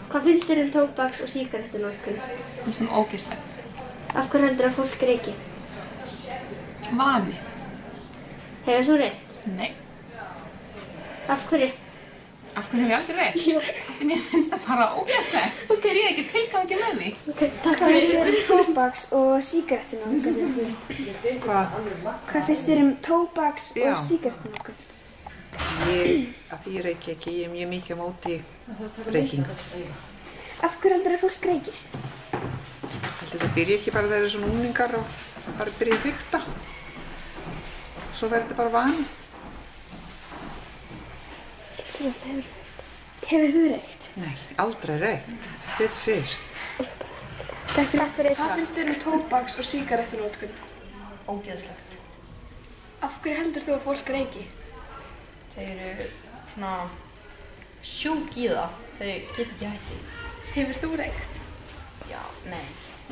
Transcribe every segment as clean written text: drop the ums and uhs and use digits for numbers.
Hvað finnst þér tóbaks- og sígarettunotkun? Það er svona ógeðsleg. Af hverju heldurðu að fólk reyki? Vani. Hefur þú reykt? Nei. Af hverju? Af hverju hef ég aldrei reykt? Jú. Því mér finnst það bara ógeðsleg. Sé ekki tilgangi með því. Takk fyrir. Hvað finnst þér tóbaks- og sígarettunotkun? Hvað finnst þér tóbaks- og sígarettunotkun? Af því ég reyki ekki, ég er mjög mikið á móti reykingu. Af hverju heldurðu að fólk reyki? Þetta byrja ekki bara þegar það eru svona unglingar og bara byrja að fikta. Svo verður þetta bara vani. Hefur þú reykt? Nei, aldrei reykt. Betur fyrr. Takk fyrir. Hvað finnst þér tóbaks- og sígarettunotkun? Ógeðslegt. Af hverju heldur þú að fólk reyki? Þau eru svona sjúk í það. Þau geta ekki hætti. Hefur þú reykt? Já, nei.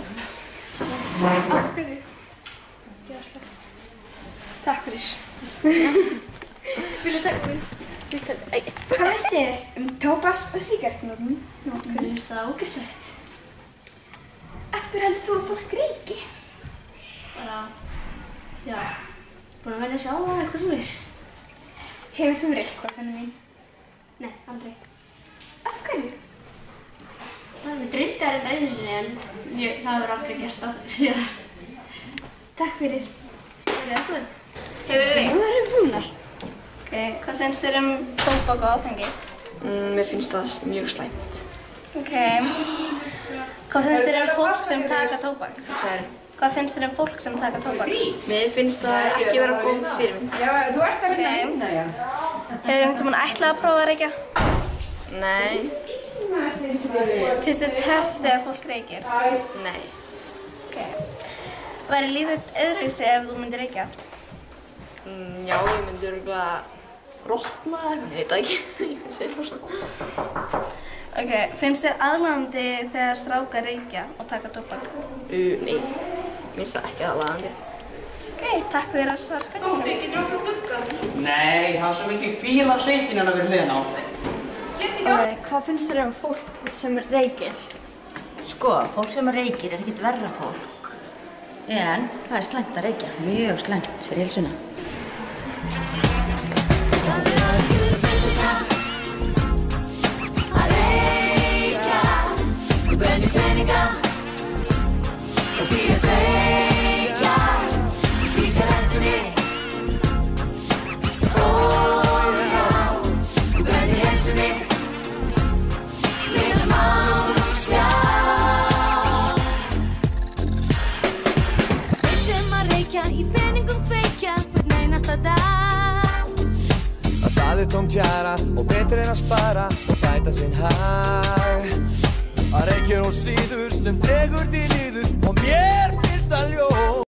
Af hverju? Ógeðslegt. Takk fyrir. Vilja taka mér? Hvað finnst þér tóbaks- og sígarettunotkun? Mér finnst það ógeðslegt. Af hverju heldur þú að fólk reyki? Bara, já, búin að velja að sjá það eitthvað svoleiðis. Hefur þú reykt hvort þannig mín? Nei, aldrei. Af hverju? Mér dreymdi það reynda einu sinni en það hefur aldrei gerst aftur síðan. Takk fyrir. Velkomin. Hefur þið reykt? Það erum búnar. Ok, hvað finnst þér tóbak og áfengi? Mér finnst það mjög slæmt. Ok. Hvað finnst þér fólk sem taka tóbak? Hvað finnst þér fólk sem taka tóbak? Mér finnst það ekki vera góð fyrirmynd. Ok. Hefur einhvern tímann ætlað að prófa að reykja? Nei, Finnst þér töff þegar fólk reykir? nei. Ok. Væri lífið öðruvísi ef þú myndir reykja? Já, ég myndi örugglega rotna eða eitthvað, ég veit það ekki. Ég segi bara svona. Ok, finnst þér aðlaðandi þegar strákar reykja og taka tóbak? Nei, mér finnst það ekki aðlaðandi. Ok, takk fyrir að svara spurningum. Nei, það er svo mikið fíl á sveitin hérna við hliðina á. Hvað finnst þér fólk sem reykir? Sko, fólk sem reykir er ekkert verra fólk. En það er slæmt að reykja, mjög slæmt fyrir heilsuna. Það er tóm tjara og betri en að spara og bæta sinn hag. Að reykja er hún síður sem dregur því niður og mér finnst það ljós.